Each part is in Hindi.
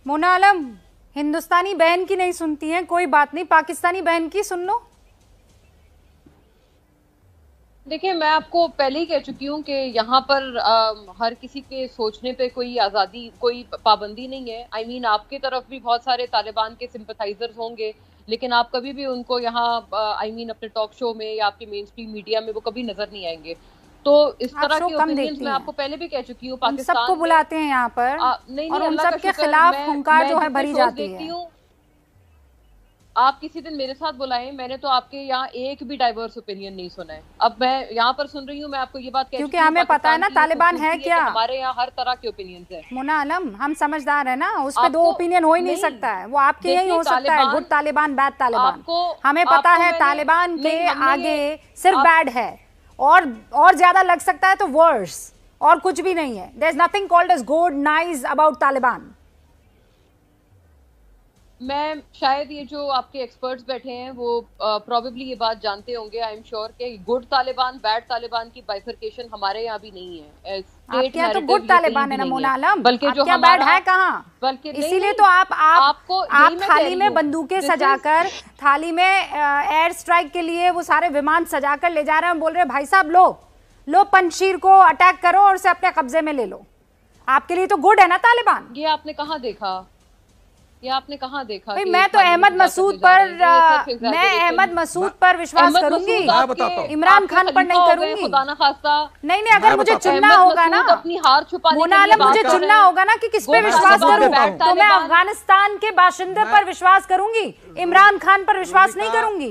मोना आलम, हिंदुस्तानी बहन की नहीं सुनती हैं, कोई बात नहीं, पाकिस्तानी बहन की सुन लो। देखिए, मैं आपको पहले ही कह चुकी हूँ कि यहाँ पर हर किसी के सोचने पे कोई आज़ादी, कोई पाबंदी नहीं है। I mean, आपकी तरफ भी बहुत सारे तालिबान के सिंपथाइजर्स होंगे, लेकिन आप कभी भी उनको यहाँ I mean, अपने टॉक शो में या आपके मेन स्ट्रीम मीडिया में वो कभी नजर नहीं आएंगे। तो इस तरह के ओपिनियंस मैं आपको पहले भी कह चुकी हूँ। पाकिस्तान सबको बुलाते हैं यहाँ पर नहीं, और उन सब के खिलाफ हुंकार जो है भरी जाती है। आप किसी दिन मेरे साथ बुलाएं, मैंने तो आपके यहाँ एक भी डाइवर्स ओपिनियन नहीं सुना है। अब मैं यहाँ पर सुन रही हूँ, मैं आपको ये बात कह क्योंकि हमें पता है ना तालिबान है क्या। हमारे यहाँ हर तरह के ओपिनियंस है मोना आलम, हम समझदार है ना, उस पे दो ओपिनियन हो ही नहीं सकता है। वो आपके यही हो सकता है, गुड तालिबान बैड तालिबान। हमें पता है तालिबान के आगे सिर्फ बैड है और ज्यादा लग सकता है तो वर्स, और कुछ भी नहीं है। There is nothing called as good nice about Taliban. मैं शायद ये जो आपके एक्सपर्ट्स बैठे हैं वो प्रोबेबली ये बात जानते होंगे। आई एम श्योर कि गुड तालिबान बैड तालिबान की बाइफरकेशन हमारे यहाँ भी नहीं है। आपके यहाँ तो गुड तालिबान है ना मोना आलम, बल्कि जो क्या बैड है कहाँ? बल्कि इसीलिए तो आप थाली में बंदूकें सजाकर, थाली में एयर स्ट्राइक के लिए वो सारे विमान सजाकर ले जा रहे हैं, बोल रहे हैं भाई साहब लो पंजशीर को अटैक करो और उसे अपने कब्जे में ले लो। आपके लिए तो गुड है ना तालिबान? ये आपने कहाँ देखा? ये आपने कहाँ देखा? भाई मैं तो अहमद मसूद पर विश्वास करूंगी, इमरान खान पर नहीं करूंगी। खुदा ना खास्ता नहीं, अगर मुझे चुनना होगा ना, अपनी हार छुपाने मोना आलम, मुझे चुनना होगा ना कि किस पे विश्वास करूं, तो मैं अफगानिस्तान के बाशिंदे पर विश्वास करूंगी, इमरान खान पर विश्वास नहीं करूंगी।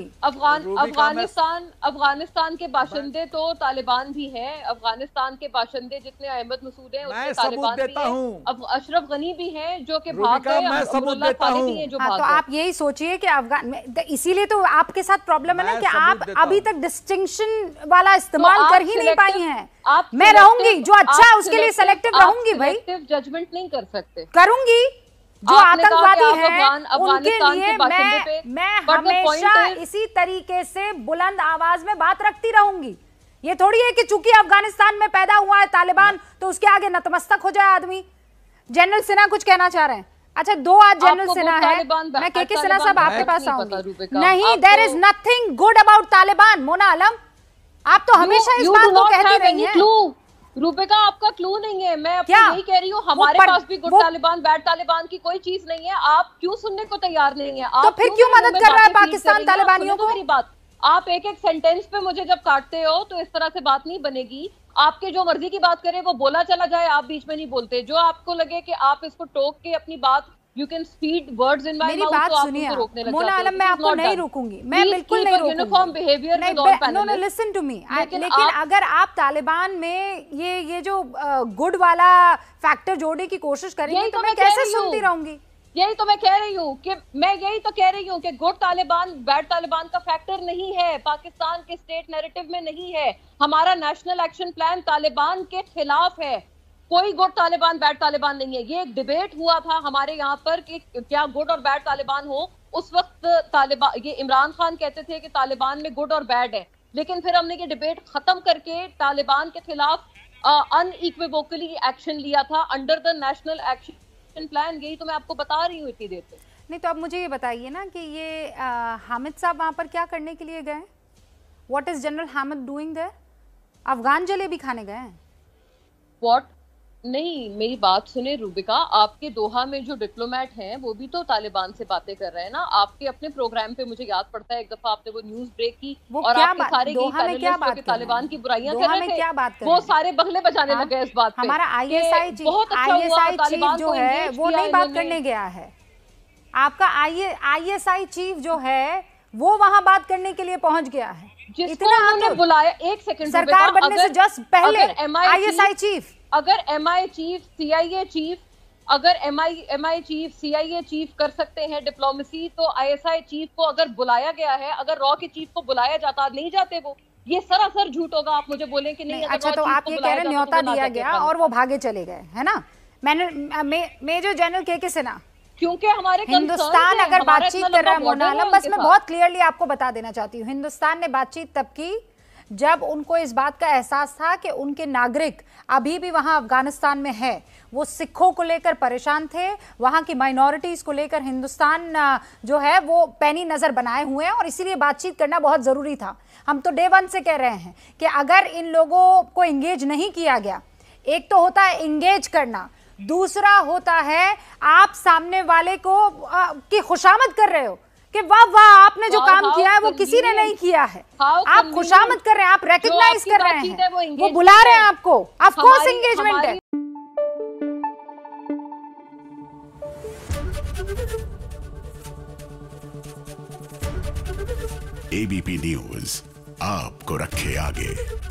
अफगानिस्तान के बाशिंदे तो तालिबान भी हैं। अफगानिस्तान के बाशिंदे जितने अहमद मसूद हैं उसके तालिबान भी हैं। अब अशरफ गनी भी हैं जो कि भाग गए। तो आप यही सोचिए कि अफगान, इसीलिए तो आपके साथ प्रॉब्लम है ना कि आप अभी तक डिस्टिंक्शन वाला इस्तेमाल कर ही नहीं पाई हैं। मैं रहूंगी जो अच्छा है उसके लिए सिलेक्टिव रहूंगी भाई, जजमेंट नहीं कर सकते, करूंगी। जो आतंकवादी हैं उनके लिए मैं हमेशा इसी तरीके से बुलंद आवाज में बात रखती रहूंगी। ये थोड़ी है कि चूंकि अफगानिस्तान में पैदा हुआ है तालिबान तो उसके आगे नतमस्तक हो जाए आदमी। जनरल सिन्हा कुछ कहना चाह रहे हैं? अच्छा, दो आज जनरल सिन्हा है, मैं के सिन्हा साहब आपके पास आऊंगी। नहीं, there is nothing good about Taliban. Mona Alam, आप तो हमेशा इस बात को कहती रही हैं। रूबिका, आपका क्लू नहीं है। मैं आपको यही कह रही हूँ, हमारे पास भी गुड तालिबान बैड तालिबान की कोई चीज नहीं है। आप क्यों सुनने को तैयार नहीं है? तो फिर क्यों मदद कर रहा है पाकिस्तान तालिबानियों को? मेरी बात, आप एक एक सेंटेंस पे मुझे जब काटते हो तो इस तरह से बात नहीं बनेगी। आपके जो मर्जी की बात करें वो बोला चला जाए, आप बीच में नहीं बोलते। जो आपको लगे कि आप इसको टोक के अपनी बात, you can speed words in my mouth, तो आप उनको रोकने लग जाते हो। मोना आलम, मैं आपको नहीं रोकूंगी, मैं बिल्कुल नहीं रोकूंगी। Uniform behaviour with all panellists. No, listen to me. लेकिन अगर आप तालिबान में ये जो गुड वाला फैक्टर जोड़ने की कोशिश करेंगे तो मैं कैसे सुनती रहूंगी? यही तो मैं कह रही हूँ कि गुड तालिबान बैड तालिबान का फैक्टर नहीं है, पाकिस्तान के स्टेट नैरेटिव में नहीं है। हमारा नेशनल एक्शन प्लान तालिबान के खिलाफ है। कोई गुड तालिबान बैड तालिबान नहीं है। ये एक डिबेट हुआ था हमारे यहाँ पर कि क्या गुड और बैड तालिबान हो। उस वक्त तालिबान, ये इमरान खान कहते थे कि तालिबान में गुड और बैड है, लेकिन फिर हमने ये डिबेट खत्म करके तालिबान के खिलाफ अनइक्विवोकली एक्शन लिया था under the national action plan. यही तो मैं आपको बता रही हूँ इतनी देर से। नहीं तो अब मुझे ये बताइए ना कि ये हामिद साहब वहां पर क्या करने के लिए गए? What is general Hamid doing there? Afghan jalebi खाने गए हैं? व्हाट? नहीं, मेरी बात सुने रूबिका, आपके दोहा में जो डिप्लोमेट हैं वो भी तो तालिबान से बातें कर रहे हैं ना। आपके अपने प्रोग्राम पे मुझे याद पड़ता है एक दफा आपने वो न्यूज ब्रेक की और आपके सारे तालिबान की बुराइयां कर रहे थे, वो सारे बगले बजाने लगे इस बात पे। हमारा आईएसआई चीफ जो है वो नहीं बात करने गया है। आपका आईएसआई चीफ जो है वो वहां बात करने के लिए पहुंच गया है। इतना उन्होंने बुलाया, एक सेकंड, सरकार बनने से जस्ट पहले आईएसआई चीफ, अगर एमआई चीफ, सीआईए चीफ, अगर एमआई चीफ, सीआईए चीफ कर सकते हैं डिप्लोमेसी, तो आईएसआई चीफ को अगर बुलाया गया है, अगर रॉ के चीफ को बुलाया जाता, नहीं जाते वो। ये सरासर झूठ होगा आप मुझे बोले कि नहीं। अच्छा, तो आप ये कह रहे हैं न्योता दिया गया और वो भागे चले गए, है ना? मेजर जनरल के सिन्हा, क्योंकि हमारे हिंदुस्तान अगर बातचीत कर रहा है मोना आलम, बस मैं बहुत क्लियरली आपको बता देना चाहती हूँ, हिंदुस्तान ने बातचीत तब की जब उनको इस बात का एहसास था कि उनके नागरिक अभी भी वहां अफगानिस्तान में है, वो सिखों को लेकर परेशान थे, वहां की माइनॉरिटीज को लेकर हिंदुस्तान जो है वो पैनी नजर बनाए हुए हैं और इसीलिए बातचीत करना बहुत जरूरी था। हम तो डे वन से कह रहे हैं कि अगर इन लोगों को एंगेज नहीं किया गया, एक तो होता है एंगेज करना, दूसरा होता है आप सामने वाले को की खुशामद कर रहे हो कि वाह वाह आपने जो काम किया है वो किसी ने नहीं किया है, आप खुशामद कर रहे हैं, आप रिकॉग्नाइज कर रहे हैं, वो बुला रहे हैं आपको, ऑफ कोर्स एंगेजमेंट है। एबीपी न्यूज आपको रखे आगे।